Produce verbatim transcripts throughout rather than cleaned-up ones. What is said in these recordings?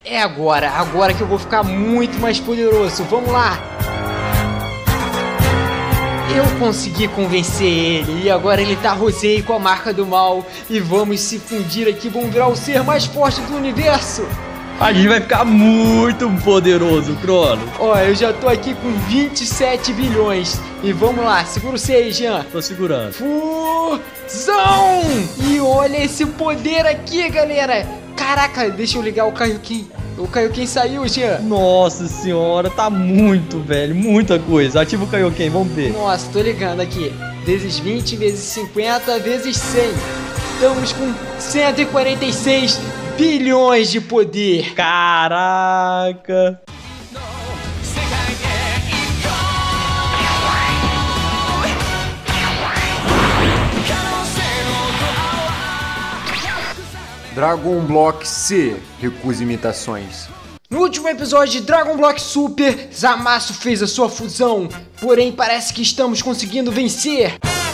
É agora, agora que eu vou ficar muito mais poderoso. Vamos lá. Eu consegui convencer ele e agora ele tá rosé com a marca do mal. E vamos se fundir aqui, vamos virar o ser mais forte do universo. A gente vai ficar muito poderoso, Crono. Ó, eu já tô aqui com vinte e sete bilhões. E vamos lá, segura o C aí, Jean. Tô segurando. Fusão! E olha esse poder aqui, galera. Caraca, deixa eu ligar o Kaioken. O Kaioken saiu, Jean. Nossa senhora, tá muito, velho. Muita coisa. Ativa o Kaioken, vamos ver. Nossa, tô ligando aqui. Vezes vinte, vezes cinquenta, vezes cem. Estamos com cento e quarenta e seis bilhões de poder. Caraca. Dragon Block C, recusa imitações. No último episódio de Dragon Block Super, Zamasu fez a sua fusão, porém parece que estamos conseguindo vencer.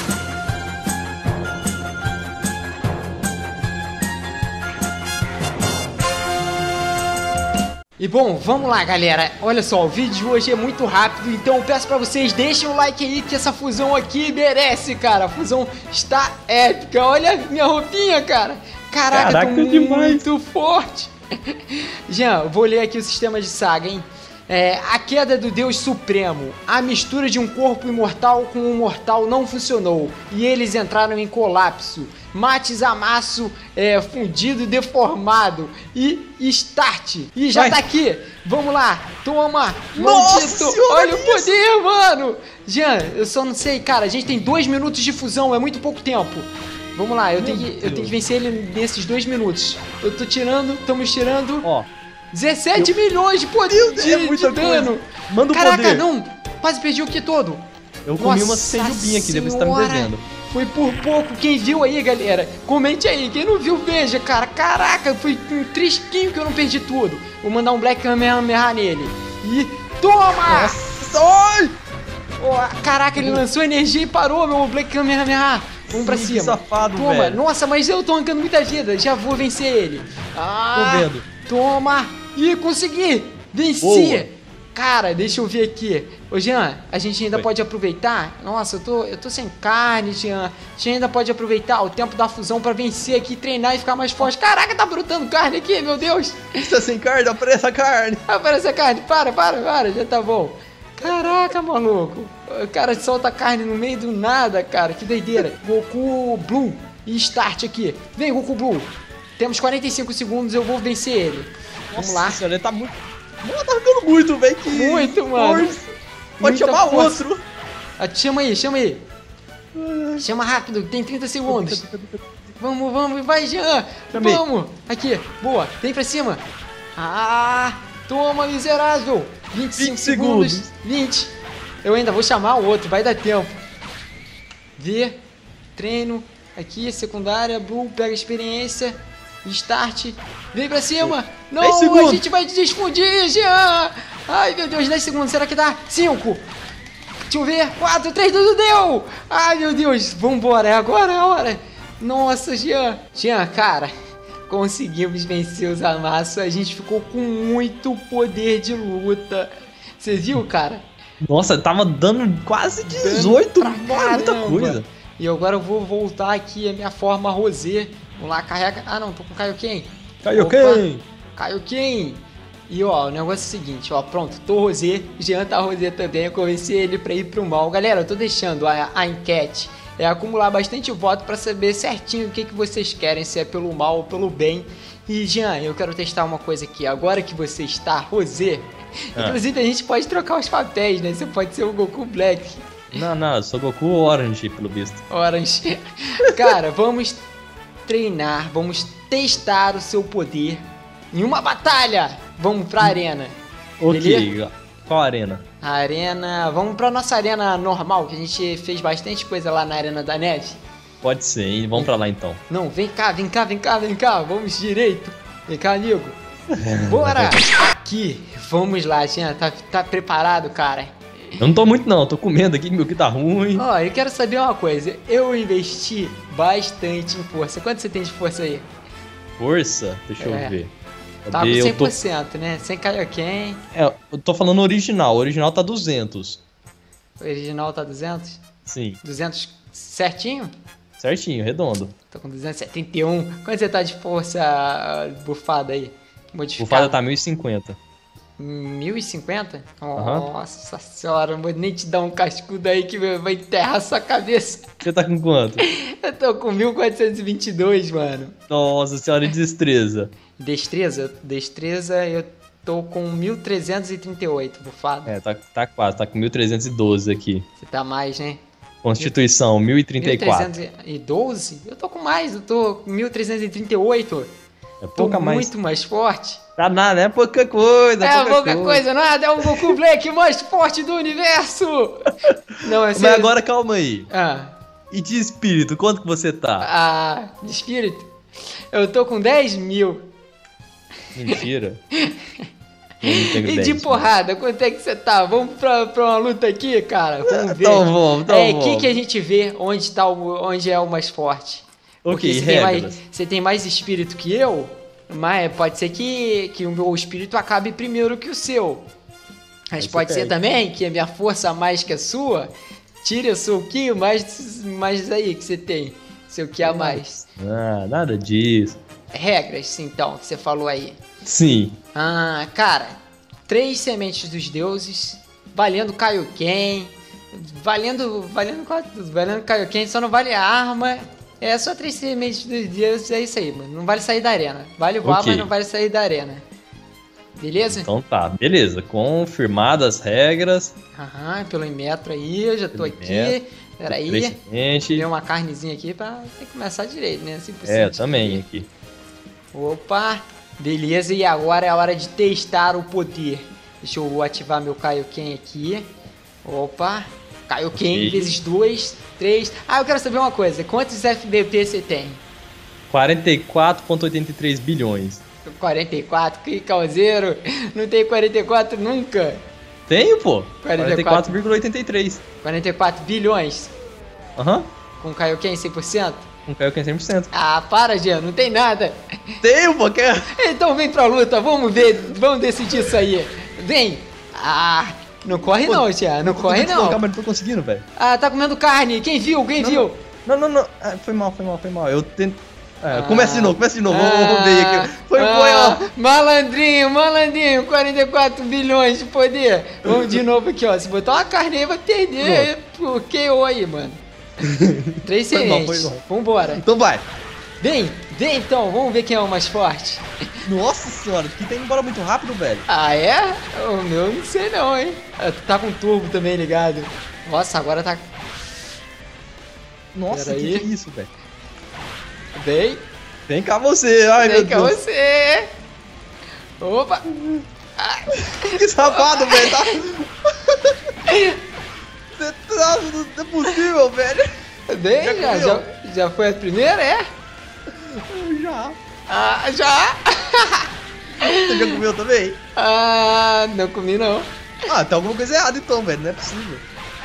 E bom, vamos lá, galera. Olha só, o vídeo de hoje é muito rápido, então eu peço pra vocês, deixem um like aí que essa fusão aqui merece, cara. A fusão está épica. Olha minha roupinha, cara. Caraca, Caraca, tô demais. muito forte. Jean, vou ler aqui o sistema de saga, hein? É, a queda do Deus Supremo. A mistura de um corpo imortal com um mortal não funcionou e eles entraram em colapso. Mate Zamasu é, fundido e deformado. E start. E já Vai. tá aqui. Vamos lá. Toma. Nossa Maldito. senhora, Olha o que isso? poder, mano. Jean, eu só não sei, cara. A gente tem dois minutos de fusão. É muito pouco tempo. Vamos lá. Eu, tenho que, eu tenho que vencer ele nesses dois minutos. Eu tô tirando. Estamos tirando. Ó. dezessete Eu- milhões de poder de, é muita de dano. coisa. Manda o Caraca, poder. não. Quase perdi o que todo. Eu comi Nossa uma senjubinha aqui, depois você tá me senhora. devendo. Foi por pouco. Quem viu aí, galera? Comente aí. Quem não viu, veja, cara. Caraca, foi um trisquinho que eu não perdi tudo. Vou mandar um Black Kamehameha nele. E toma! Nossa, ai! Ó, caraca, ele lançou energia e parou, meu Black Kamehameha. Vamos pra Ih, que cima. safado, Toma. velho. Nossa, mas eu tô arrancando muita vida. Já vou vencer ele. Ah, Tô vendo. Toma. Ih, consegui. Venci. Boa. Cara, deixa eu ver aqui. Ô, Jean, a gente ainda Oi. pode aproveitar? Nossa, eu tô, eu tô sem carne, Jean. A gente ainda pode aproveitar o tempo da fusão pra vencer aqui, treinar e ficar mais forte. Caraca, tá brotando carne aqui, meu Deus. Você tá sem carne? Aparece a carne. Aparece a carne. Para, para, para. Já tá bom. Caraca, maluco. O cara solta carne no meio do nada, cara. Que doideira. Goku Blue e Start aqui. Vem, Goku Blue. Temos quarenta e cinco segundos, eu vou vencer ele. Vamos Nossa lá. senhora, ele tá muito... Mano, tá arrancando muito, velho. Que Muito, mano. força. Pode Muita chamar força. outro. Ah, chama aí, chama aí. Chama rápido, tem trinta segundos. Vamos, vamos, vai, Jean. Chamei. Vamos. Aqui, boa. Vem pra cima. Ah, toma, miserável. vinte e cinco vinte segundos. segundos. vinte. Eu ainda vou chamar o outro, vai dar tempo. V, treino. Aqui, secundária, Blue, pega experiência. Start. Vem pra cima. Não, dez a segundos. gente vai desfundir, Jean. Ai, meu Deus, dez segundos. Será que dá? cinco. Deixa eu ver. quatro, três, dois, deu. Ai, meu Deus. Vambora, é agora é a hora. Nossa, Jean. Jean, cara, conseguimos vencer os Zamasu. A gente ficou com muito poder de luta. Você viu, cara? Nossa, tava dando quase dezoito. Pra Mano, muita caramba. coisa. E agora eu vou voltar aqui a minha forma rosé. Vamos lá, carrega. Ah, não, tô com Kaioken. Kaioken. Opa, Kaioken. E ó, o negócio é o seguinte, ó, pronto, tô rosé, Jean tá rosé também, eu convenci ele pra ir pro mal. Galera, eu tô deixando a, a enquete, é acumular bastante voto pra saber certinho o que, que vocês querem, se é pelo mal ou pelo bem. E Jean, eu quero testar uma coisa aqui, agora que você está rosé, Ah. inclusive a gente pode trocar os papéis, né, você pode ser o Goku Black, Não, não, eu sou Goku Orange, pelo visto. Orange. Cara, vamos treinar, vamos testar o seu poder em uma batalha. Vamos pra arena. Beleza? Ok, qual arena? A arena, vamos pra nossa arena normal, que a gente fez bastante coisa lá na Arena da Neve. Pode ser, hein? Vamos pra lá então. Não, vem cá, vem cá, vem cá, vem cá, vamos direito. Vem cá, amigo. Bora! Aqui, vamos lá, Jean, tá, tá preparado, cara? Eu não tô muito não, tô comendo aqui, meu que tá ruim. Ó, eu quero saber uma coisa, eu investi bastante em força. Quanto você tem de força aí? Força, deixa É. eu ver. Tá com Cadê? cem Eu tô... por cento, né? Sem Kaioken. É, eu tô falando original. O original tá duzentos. O original tá duzentos? Sim, duzentos certinho? certinho, redondo. Tô com duzentos e setenta e um. Quanto você tá de força ah, bufada aí? Modificada? Bufada tá mil e cinquenta. mil e cinquenta? Aham. Nossa senhora, não vou nem te dar um cascudo aí que vai enterrar sua cabeça. Você tá com quanto? Eu tô com mil quatrocentos e vinte e dois, mano. Nossa senhora, de destreza. Destreza? Destreza eu tô com mil trezentos e trinta e oito, bufado. É, tá, tá quase, tá com mil trezentos e doze aqui. Você tá mais, né? Constituição, mil e trinta e quatro. mil trezentos e doze? Eu tô com mais, eu tô com mil trezentos e trinta e oito. É Tô pouca mais. muito mais forte. Tá nada, é pouca coisa. É pouca, pouca coisa, nada, é o Goku Black mais forte do universo. Não, é Mas sério. agora calma aí. Ah, E de espírito, quanto que você tá? ah, de espírito? Eu tô com dez mil. Mentira. Eu não tenho E dez, de porrada, quanto é que você tá? Vamos pra, pra uma luta aqui, cara? Vamos ver. Então vamos, então É aqui vamos. que a gente vê onde, tá o, onde é o mais forte. Porque Ok, você tem, regras. mais, você tem mais espírito que eu, mas pode ser que, que o meu espírito acabe primeiro que o seu. Mas Aí pode você ser perde. também que a minha força a mais que a sua tire o seu ki mais, mais aí que você tem. Seu ki a mais. Ah, nada disso. Regras, então, que você falou aí. Sim. Ah, cara, três sementes dos deuses, valendo Kaioken, valendo, valendo, valendo Kaioken, só não vale a arma. É só três sementes dos deuses, é isso aí, mano. Não vale sair da arena. Vale voar, Ok. mas não vale sair da arena. Beleza? Então tá, beleza. Confirmadas as regras. Aham, pelo metro aí, eu já tô Pelo aqui. metro, Peraí, Três sementes. dei uma carnezinha aqui pra ter que começar direito, né? cem por cento É, também aqui. Opa, beleza, e agora é a hora de testar o poder. Deixa eu ativar meu Kaioken aqui. Opa, Kaioken Ok. vezes dois, três. Ah, eu quero saber uma coisa, quantos F B P você tem? quarenta e quatro vírgula oitenta e três bilhões. quarenta e quatro, que causeiro, não tem quarenta e quatro nunca. Tenho, pô. quarenta quarenta e e quatro. quatro vírgula oitenta e três. quarenta e quatro bilhões, Aham. com Kaioken cem por cento? Não caiu que é cem por cento. Ah, para, Jean, não tem nada. Tenho, pô. Que... é- Então vem pra luta, vamos ver, vamos decidir isso aí. Vem. Ah, não corre não, Jean, não corre não. Calma, não tô conseguindo, velho. Ah, tá comendo carne. Quem viu? Quem Não, viu? Não, não, não. Ah, foi mal, foi mal, foi mal. Eu tento. É, Ah. começa de novo, começa de novo. Vamos, vamos ver aqui. Foi ah, bom, ó. Malandrinho, malandrinho. quarenta e quatro bilhões de poder. Vamos de novo aqui, ó. Se botar uma carne aí, vai perder. Por K O aí, mano. Três Foi mal, sementes. foi mal. Vambora. Então vai. Vem, vem então. Vamos ver quem é o mais forte. Nossa senhora, que tem embora muito rápido, velho. Ah, é? O meu não sei não, hein. Ah, tá com turbo também ligado. Nossa, agora tá... Nossa, Pera que, aí. que é isso, velho? Vem. Vem cá você. Ai, Vem meu cá Deus. você. Opa. Que safado, velho. Tá... Você tá... Não é possível, velho. Vem, Já já, comeu? já, já foi a primeira, é? Já. Ah, já? Você já comeu também? Ah, não comi não. Ah, tem alguma coisa errada então, velho. Não é possível.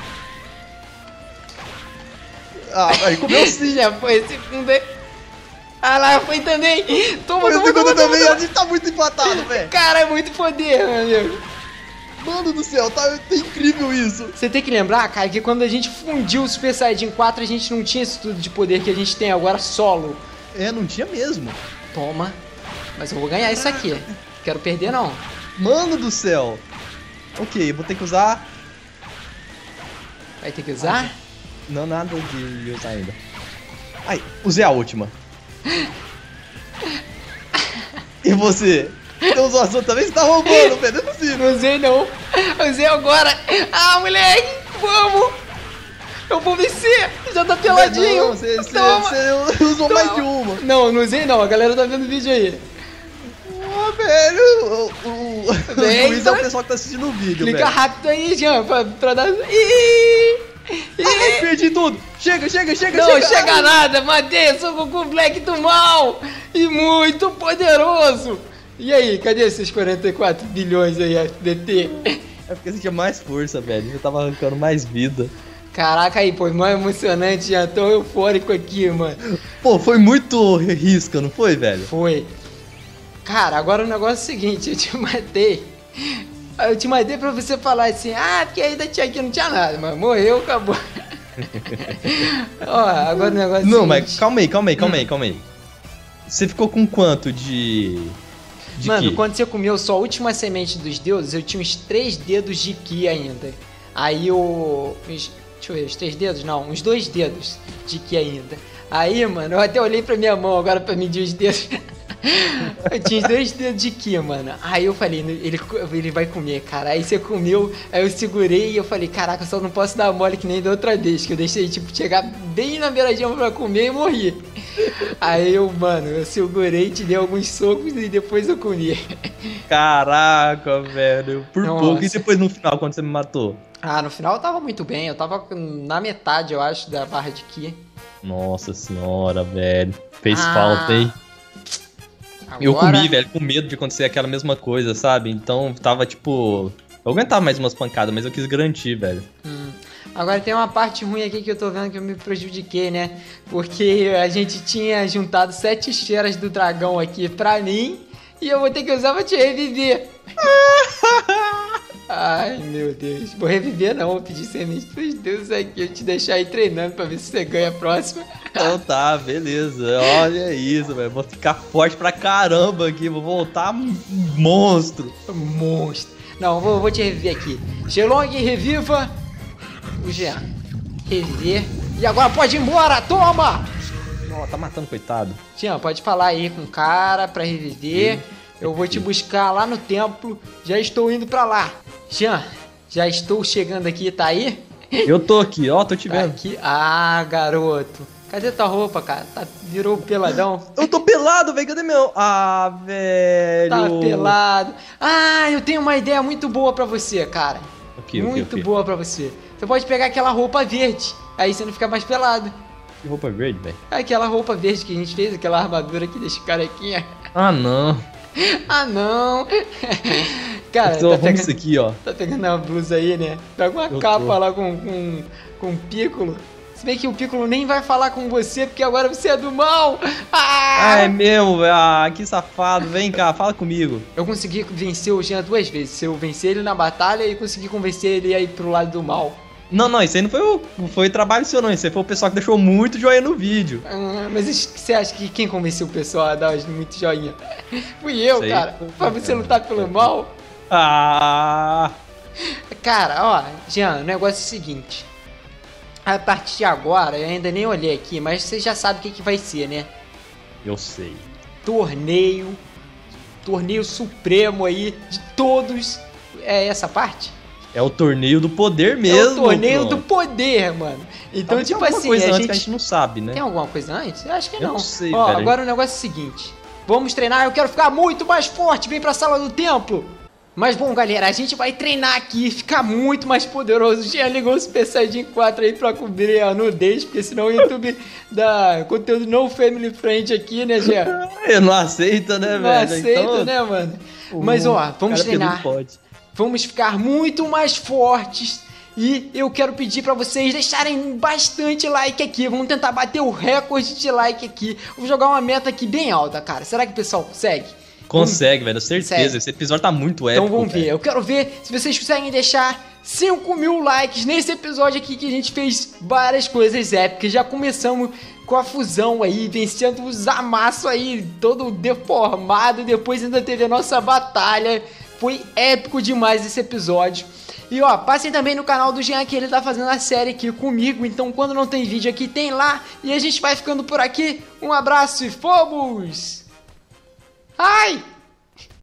Ah, aí comeu sim. Já foi a segunda. Ah lá, foi também. Toma, Foi a toma, segunda toma, também. toma, A gente tá muito empatado, velho. Cara, é muito poder, meu amigo. Mano do céu, tá, tá incrível isso. Você tem que lembrar, cara, que quando a gente fundiu o Super Saiyajin quatro, a gente não tinha esse tudo de poder que a gente tem agora solo. É, não tinha mesmo. Toma. Mas eu vou ganhar isso aqui. Quero perder, não. Mano do céu. Ok, vou ter que usar... Vai ter que usar? Não, nada de usar ainda. Ai, usei a última. E você? Você usou a sua também? Você tá roubando, velho. Não é possível. Não usei, não. Usei agora. Ah, moleque. Vamos. Eu vou vencer. Já tá peladinho. Não, você, você, Toma. você usou Toma. mais de uma. Não, não usei, não. A galera tá vendo o vídeo aí. Ah, velho. O, o, o Vem, juiz é o vai. pessoal que tá assistindo o vídeo, Clica velho. rápido aí, Jean, pra, pra dar... Ih, Ai, ih. perdi tudo. Chega, chega, chega, Não chega. chega nada, matei, sou o Goku Black do mal e muito poderoso. E aí, cadê esses quarenta e quatro bilhões aí, F B T? É porque você tinha mais força, velho. Eu tava arrancando mais vida. Caraca aí, pô, mais emocionante, já tô eufórico aqui, mano. Pô, foi muito risca, não foi, velho? Foi. Cara, agora o negócio é o seguinte, eu te matei. Eu te matei pra você falar assim, ah, porque ainda tinha aqui, não tinha nada, mas morreu, acabou. Ó, agora o negócio é o Não, seguinte. mas calma aí, calma aí, calma Hum. aí, calma aí. Você ficou com quanto de... de Mano, quê? quando você comeu sua última semente dos deuses, eu tinha uns três dedos de Ki ainda. Aí eu... Uns, deixa eu ver, os três dedos? Não, uns dois dedos de Ki ainda. Aí, mano, eu até olhei pra minha mão agora pra medir os dedos. Eu tinha os dois dedos de Ki, mano. Aí eu falei, ele, ele vai comer, cara. Aí você comeu, aí eu segurei e eu falei, caraca, eu só não posso dar mole que nem da outra vez, que eu deixei, tipo, chegar bem na beiradinha pra comer e morri. Aí eu, mano, eu segurei, te dei alguns socos e depois eu comi. Caraca, velho. Por Nossa. pouco. E depois no final, quando você me matou? Ah, no final eu tava muito bem, eu tava na metade, eu acho, da barra de Ki. Nossa senhora, velho. Fez Ah, falta, hein? Eu Agora- comi, velho, com medo de acontecer aquela mesma coisa, sabe? Então tava tipo. Eu aguentava mais umas pancadas, mas eu quis garantir, velho. Hum. Agora tem uma parte ruim aqui que eu tô vendo que eu me prejudiquei, né? Porque a gente tinha juntado sete esferas do dragão aqui pra mim e eu vou ter que usar pra te reviver. Ai, meu Deus. Vou reviver não, vou pedir semente pros deuses aqui, eu te deixar aí treinando pra ver se você ganha a próxima. Então tá, beleza. Olha isso, velho. Vou ficar forte pra caramba aqui. Vou voltar um monstro. Monstro. Não, vou, vou te reviver aqui. Shenlong, reviva o Jean. Reviver. E agora pode ir embora, toma! Ó, tá matando, coitado. Jean, pode falar aí com o cara pra reviver. Eu vou te buscar lá no templo. Já estou indo pra lá. Jean, já estou chegando aqui, tá aí? Eu tô aqui, ó, tô te Tá vendo. aqui. Ah, garoto. Cadê tua roupa, cara? Tá, virou peladão? Eu tô pelado, velho. Cadê meu? Ah, velho. Tá pelado. Ah, eu tenho uma ideia muito boa pra você, cara. O quê, o quê, muito o quê? boa pra você. Você pode pegar aquela roupa verde. Aí você não fica mais pelado. Que roupa verde, velho. Aquela roupa verde que a gente fez, aquela armadura que deixa o carequinha. Ah, não. Ah, não. Cara, Então, tá vamos pegando, isso aqui, ó. tá pegando a blusa aí, né? Pega uma Eu capa tô. lá com, com, com o Piccolo. Se bem que o Piccolo nem vai falar com você, porque agora você é do mal. Ah! Ah, é mesmo, velho. Ah, que safado. Vem cá, fala comigo. Eu consegui vencer o Jean duas vezes. Eu venci ele na batalha e consegui convencer ele a ir pro lado do mal. Não, não, isso aí não foi o foi trabalho seu, não. Isso aí foi o pessoal que deixou muito joinha no vídeo. Ah, mas isso- você acha que quem convenceu o pessoal a dar muito joinha? Fui eu, Sei. cara. Pra você lutar pelo mal. Ah, Cara, ó, Jean, o negócio é o seguinte. A partir de agora, eu ainda nem olhei aqui, mas você já sabe o que, que vai ser, né? eu sei. Torneio. Torneio supremo aí de todos. É essa parte? É o torneio do poder É mesmo. o torneio pronto. do poder, mano. Então, Talvez tipo tenha alguma assim, coisa a antes gente... que a gente não sabe, né? Tem alguma coisa antes? Eu acho que Eu não. não sei, Ó, velho. agora o negócio é o seguinte. Vamos treinar, eu quero ficar muito mais forte. Vem pra sala do templo. Mas bom, galera, a gente vai treinar aqui, ficar muito mais poderoso. Já ligou o Super Saiyajin quatro aí pra cobrir a nudez, porque senão o YouTube dá conteúdo não family friend aqui, né, Jean? Eu não aceita, né, Não velho? aceita, Então, né, mano? o Mas ó, vamos cara peludo treinar. Pode. Vamos ficar muito mais fortes. E eu quero pedir pra vocês deixarem bastante like aqui. Vamos tentar bater o recorde de like aqui. Vou jogar uma meta aqui bem alta, cara. Será que o pessoal consegue? Consegue, velho, certeza. Consegue. Esse episódio tá muito épico. Então vamos ver. velho. Eu quero ver se vocês conseguem deixar cinco mil likes nesse episódio aqui que a gente fez várias coisas épicas. Já começamos com a fusão aí, vencendo os amassos aí, todo deformado. Depois ainda teve a nossa batalha. Foi épico demais esse episódio. E ó, passem também no canal do Jean, que ele tá fazendo a série aqui comigo. Então quando não tem vídeo aqui, tem lá. E a gente vai ficando por aqui. Um abraço e fomos! Ai!